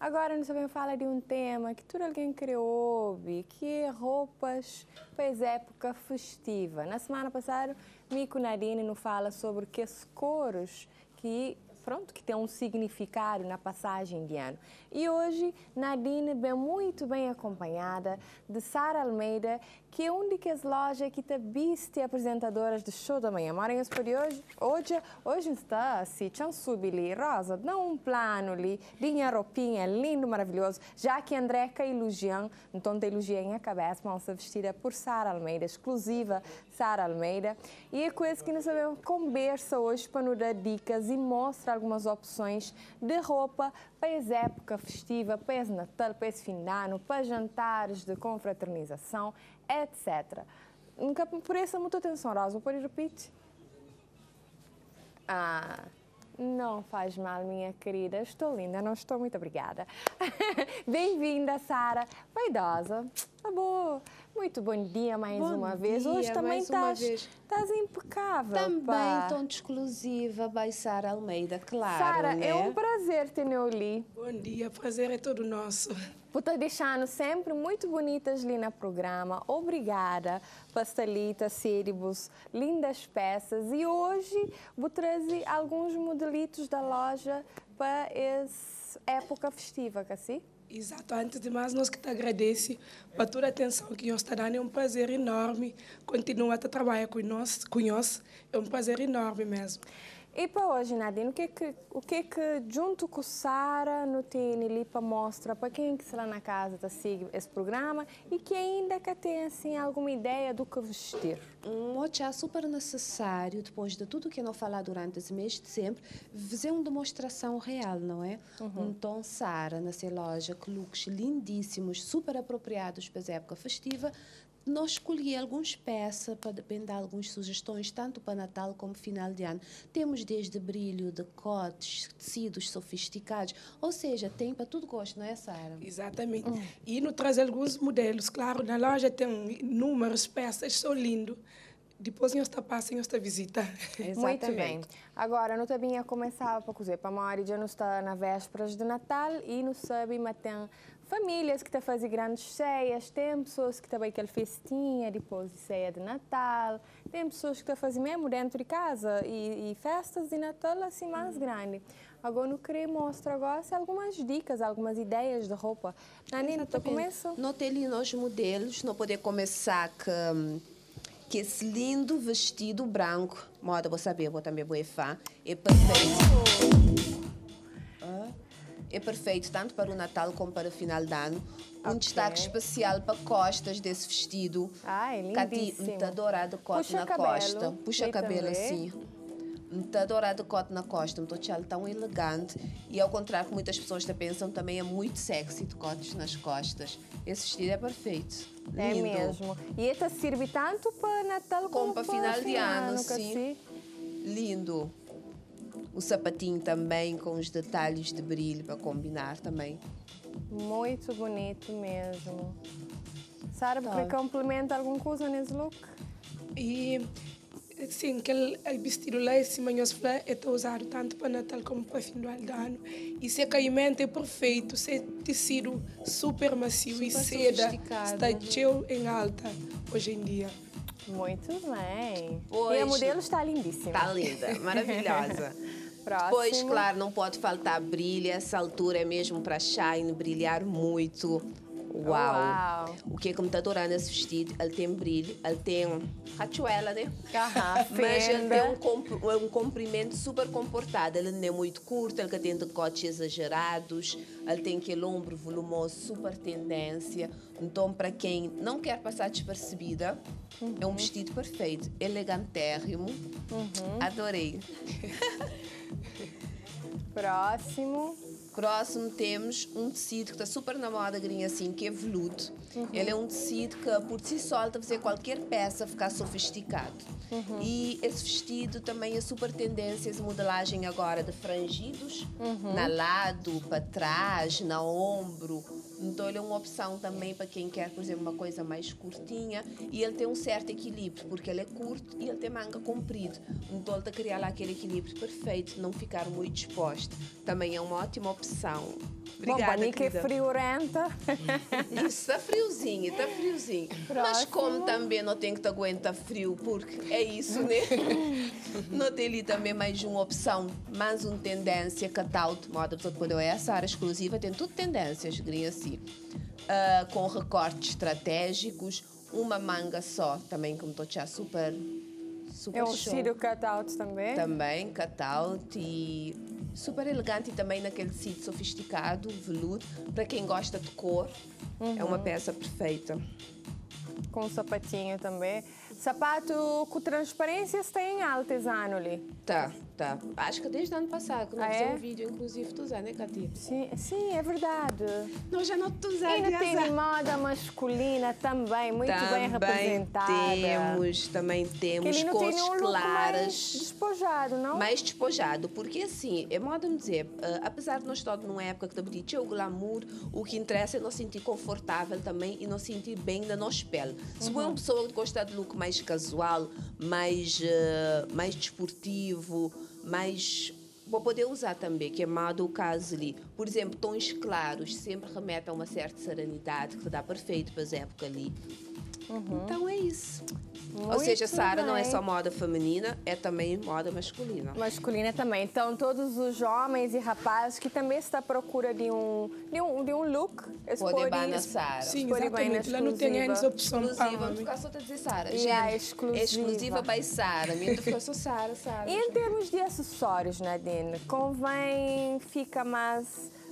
Agora nós também fala de um tema que todo alguém que ouve, que é roupas para a época festiva. Na semana passada, Mico Nadine nos fala sobre que as cores que tem um significado na passagem de ano. E hoje, Nadine vem muito bem acompanhada de Sara Almeida, que é uma das lojas que viste apresentadoras de show da manhã. Mora em hoje está assim, subili, rosa, dá um plano ali, linha roupinha, lindo, maravilhoso, já que Andreca elogiam, então tem elogiam a cabeça, mas vestida por Sara Almeida, exclusiva Sara Almeida. E é com isso que nós sabemos conversa hoje para nos dar dicas e mostra algumas opções de roupa para essa época festiva, para esse Natal, para esse fim de ano, para jantares de confraternização, etc. Por isso, muita atenção, Rosa. Pode repetir? Não faz mal, minha querida. Estou linda, não estou? Muito obrigada. Bem-vinda, Sara. Vaidosa. Tá bom. Muito bom dia mais uma vez. Hoje também estás impecável. Também tão exclusiva, by Sara Almeida, claro. Sara, né? é um prazer ter-te ali. Bom dia, prazer é todo nosso. Por estar deixando sempre muito bonitas ali no programa. Obrigada, pastelita, círibus, lindas peças. E hoje vou trazer alguns modelitos da loja para essa época festiva, assim? Exato. Antes de mais, nós que te agradecemos por toda a atenção que nós está dando. É um prazer enorme. Continua a trabalhar com nós. É um prazer enorme mesmo. E para hoje, Nadine, o que junto com Sara no tem ali para mostrar para quem que está na casa está seguir esse programa e que ainda que tem assim alguma ideia do que vestir? É super necessário, depois de tudo que eu falar durante esse mês de dezembro, fazer uma demonstração real, não é? Então, Sara, nessa loja, com looks lindíssimos, super apropriados para a época festiva, nós escolhi algumas peças para dar algumas sugestões, tanto para Natal como final de ano. Temos desde brilho, decotes, tecidos sofisticados, ou seja, tem para tudo gosto, não é, Sara? Exatamente. E nos traz alguns modelos, claro, na loja tem inúmeras peças, são lindos. Depois nós passamos nós visita. Exatamente. Muito bem. Agora, não também a começar para cozer, para a maioria já não está na vésperas de Natal e não sabe, mas tem famílias que fazem grandes ceias, tem pessoas que também aquele festinha depois de ceia de Natal, tem pessoas que fazem mesmo dentro de casa e festas de Natal assim mais grande. Agora, não queria mostrar agora algumas dicas, algumas ideias de roupa. Nanina, tu começa? Não tem ali nos modelos, não poder começar que esse lindo vestido branco, moda, vou saber, vou também vou fã, é perfeito. É perfeito tanto para o Natal como para o final de ano. Um destaque especial para costas desse vestido. É lindíssimo. Está dourado cote na costa. Puxa cabelo assim. Está dourado cote na costa. Então, tão elegante. E ao contrário que muitas pessoas pensam, também é muito sexy de cotes nas costas. Esse vestido é perfeito. É lindo. mesmo. E ele serve tanto para Natal como para final de ano, sim. Lindo. O sapatinho também com os detalhes de brilho para combinar também. Muito bonito mesmo. Sara, quer complementa alguma coisa nesse look? E sim, aquele vestido lá em cima é usado tanto para Natal como para final de ano. E esse caimento é perfeito, esse tecido super macio super e seda está cheio em alta hoje em dia. Muito bem. Hoje, e a modelo está lindíssima. Está linda, maravilhosa. Próximo. Depois, claro, não pode faltar brilho. Essa altura é mesmo para shine, brilhar muito. Uau! O que é que me está adorando esse vestido? Ele tem brilho, ele tem rachuela, né? Mas ele tem um comprimento super comportado. Ele não é muito curto, ele tem decotes exagerados, ele tem aquele ombro volumoso, super tendência. Então, para quem não quer passar despercebida, é um vestido perfeito, elegantérrimo. Adorei. Próximo temos um tecido que está super na moda, grinha assim, que é veludo. Ele é um tecido que por si só está a fazer qualquer peça ficar sofisticado. E esse vestido também é super tendência, essa modelagem agora de frangidos, na lado, para trás, na ombro. Então ele é uma opção também para quem quer, por exemplo, uma coisa mais curtinha, e ele tem um certo equilíbrio, porque ele é curto e ele tem manga comprida. Então ele está a criar lá aquele equilíbrio perfeito, não ficar muito exposto. Também é uma ótima opção. Obrigada, bom, que é friorenta. Isso, está friozinho, está friozinho. Mas como também não tem que te aguentar frio, porque é isso, né? Não tem ali também mais uma opção, mais uma tendência, que tal de moda, quando é essa área exclusiva, tem tudo tendências, grinha assim. Com recortes estratégicos, uma manga só, também como estou já super É um show. vestido cut-out também? Também, cut-out e super elegante, e também naquele tecido sofisticado, veludo. Para quem gosta de cor, é uma peça perfeita. Com um sapatinho também. Sapato com transparência se tem alta esse ano ali? Tá. Acho que desde o ano passado, que nós fizemos um vídeo, inclusive, tu usas, né, Cati? Sim, é verdade. Nós já não te usamos. E ainda tem moda masculina também, muito bem representada. Também temos não cores tem um look claras. Mais despojado, não? Mais despojado, porque assim, é moda me dizer, apesar de nós estarmos numa época que estamos de o glamour, o que interessa é nós sentir confortável também e nós sentir bem na nossa pele. Se for uma pessoa que gosta de look mais casual, mais desportivo, mas vou poder usar também, que é moda o caso ali. Por exemplo, tons claros sempre remetem a uma certa serenidade, que dá perfeito para essa época ali. Então é isso. Ou seja, Sara não é só moda feminina, é também moda masculina. Masculina também. Então, todos os homens e rapazes que também estão à procura de um look, podem ir na Sara. Sim, exatamente. Lá não tem essa opção. Exclusiva, não ficar só a dizer Sara. Gente, é exclusiva by Sara. Minha ficou só Sara. E em termos de acessórios, Nadine, convém ficar mais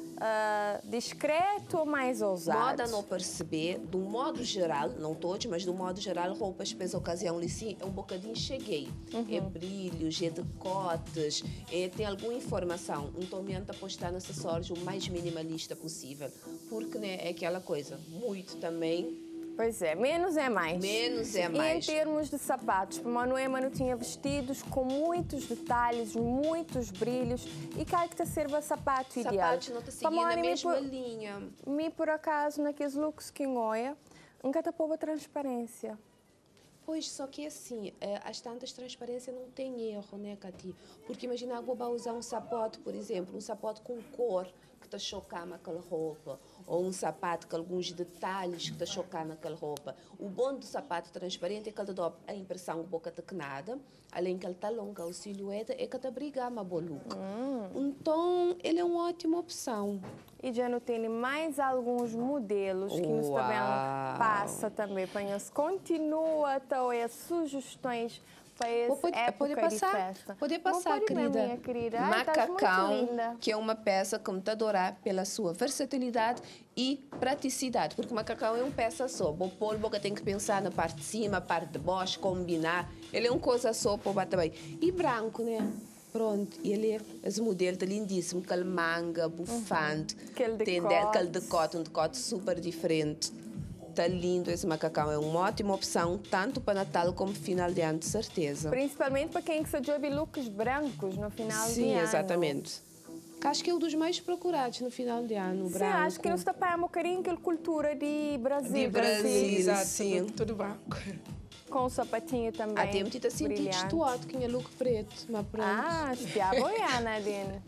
discreto ou mais ousado? Moda não perceber, de um modo geral, não todos, mas de um modo geral, roupas para essa ocasião ali sim, é um bocadinho cheguei. É brilhos, é decotes, tem alguma informação. Então, tenta postar nos acessórios o mais minimalista possível, porque né, é aquela coisa, muito também. Pois é, menos é mais. Menos é mais. E em termos de sapatos, para Manu tinha vestidos com muitos detalhes, muitos brilhos, e cá que te serva sapato ideal. Sapatos não te seguem na mesma linha. Por acaso, naqueles looks que engoia, nunca te pôs a transparência. Pois, só que assim, as tantas transparência não tem erro, né, Cati? Porque imagina, eu vou usar um sapato, por exemplo, um sapato com cor que te chocar naquela roupa, ou um sapato com alguns detalhes que te chocar naquela roupa. O bom do sapato transparente é que ele dá a impressão de boca tecnada, além que ele está longa, o silhueta é que te abriga uma boa look. Então, ele é uma ótima opção. E já não tem mais alguns modelos que nos também passa também para nós. Continua então as sugestões para essa época de festa. Pode passar, querida. Minha querida. Macacão, que é uma peça que me está adorar pela sua versatilidade e praticidade, porque o macacão é uma peça só. O polvo tem que pensar na parte de cima, a parte de baixo, combinar. Ele é uma coisa só para bater bem. E branco, né? Pronto, ele é esse modelo está lindíssimo, aquele manga bufante, aquele decote, um decote super diferente. Está lindo esse macacão, é uma ótima opção, tanto para Natal como final de ano, de certeza. Principalmente para quem se joga looks brancos no final de ano. Sim, exatamente. Acho que é um dos mais procurados no final de ano, branco. Sim, acho que nós tapamos um bocadinho aquela cultura de Brasil. De Brasil, sim. Tudo branco. Com o sapatinho também. Até me tinha sentido destoado, que tinha look preto, mas pronto. Estia boia, Nadine.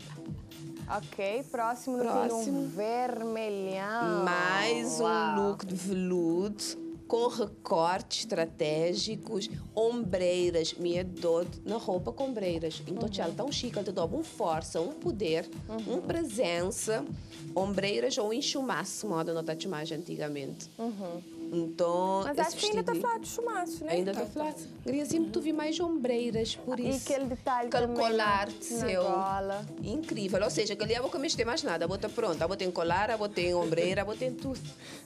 Ok, próximo tem um vermelhão. Mais um look de veludo, com recortes estratégicos, ombreiras, minha dor na roupa com ombreiras. Então, ela tão chique, ela te dá uma força, um poder, uma presença. Ombreiras ou enxumaço, moda não está de mais antigamente. Então, mas acho que ainda está a falar de chumaço, né? Ainda está a falar. Queria sempre tu vi mais ombreiras, por isso. E aquele detalhe colar seu. Gola. Incrível. Ou seja, que ali eu vou mexer mais nada. Eu vou estar pronta. Eu vou ter colar, eu vou ter ombreira, eu vou ter tudo.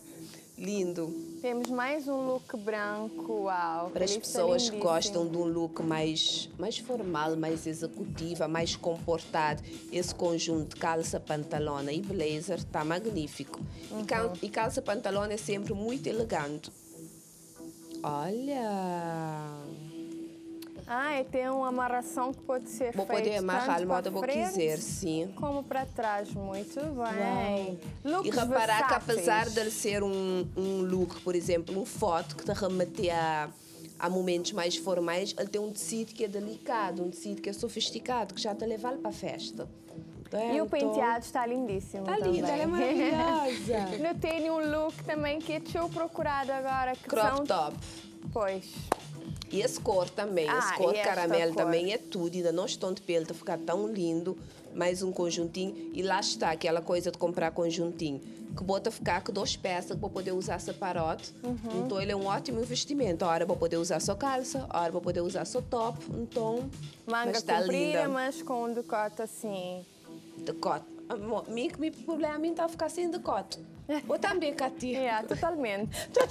Lindo. Temos mais um look branco, uau. Para as pessoas que gostam de um look mais formal, mais executiva, mais comportado, esse conjunto calça, pantalona e blazer está magnífico. E calça, pantalona é sempre muito elegante. Olha! Ah, e tem uma amarração que pode ser feita. Vou poder amarrar a moda que quiser, sim. Como para trás, muito bem. E reparar que apesar de ele ser um look, por exemplo, um foto que te remete a momentos mais formais, ele tem um tecido que é delicado, um tecido que é sofisticado, que já te leva para a festa. E o penteado está lindíssimo. Está também. linda, ela é maravilhosa. Eu tenho um look também que eu procurado agora. Que Crop top. Pois. E esse cor também, esse cor caramelo também é tudo. Ainda não estou de pele, está a ficar tão lindo. Mais um conjuntinho. E lá está aquela coisa de comprar conjuntinho. Que bota ficar com 2 peças para poder usar separado. Então ele é um ótimo investimento. A hora para poder usar só calça, a hora para poder usar só top. Então, manga comprida, mas com um decote assim. Decote. Meu problema está a ficar sem decote. Ou também, Katia? Totalmente.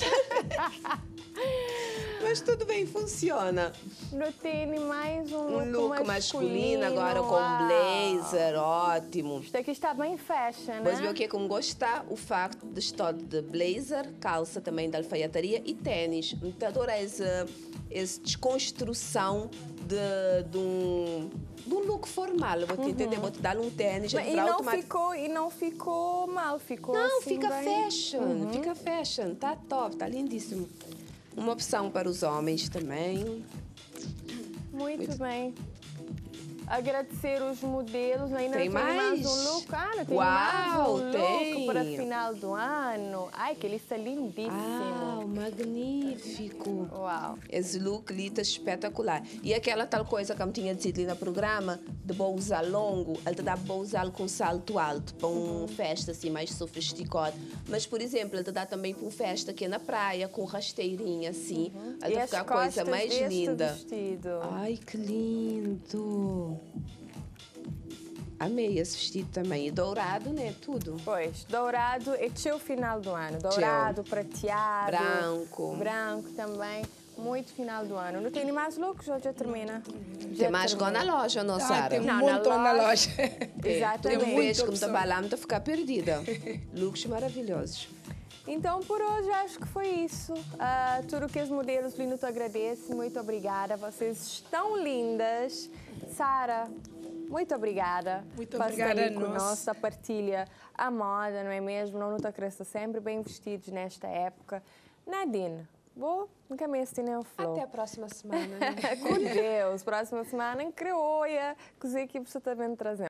Mas tudo bem, funciona. Eu tenho mais um look masculino agora com blazer, ótimo. Isto aqui está bem fashion, né? Mas o que é que me gosta? O facto de estar de blazer, calça também da alfaiataria e tênis. Então, adoro essa desconstrução de um look formal. Vou te entender, vou te dar um tênis. E não ficou mal, ficou não, assim fica bem... fashion, fica fashion. Está top, está lindíssimo. Uma opção para os homens também. Muito bem. Agradecer os modelos. Ainda tem mais um look. Tem mais um look para final do ano. Ai, que ele está lindíssimo. Magnífico. Uau. Esse look ali está espetacular. E aquela tal coisa que eu tinha dito ali no programa, de vou usar longo, ele te dá para usar com salto alto, para uma festa assim mais sofisticada. Mas, por exemplo, ele te dá também para uma festa que é na praia, com rasteirinha assim. Ele fica a coisa mais linda. Vestido. Ai, que lindo. Amei esse vestido também. E dourado, né? Tudo. Pois, dourado é teu final do ano. Dourado, prateado. Branco. Branco também. Muito final do ano. Não tem mais looks ou já termina? Tem mais igual na loja, não, Sara? Tem muito na loja. Exatamente. Tem um beijo que me trabalhar, me ficar perdida. Looks maravilhosos. Então, por hoje, acho que foi isso. Tudo que os modelos Lino te agradece. Muito obrigada. Vocês estão lindas. Sara, muito obrigada. Muito obrigada a nós. Nossa partilha a moda, não é mesmo? Não nos acresce sempre bem vestidos nesta época. Nadine, nunca mais tem o flow. Até a próxima semana. Com Deus. Próxima semana em Crioia, que os equipes estão trazendo.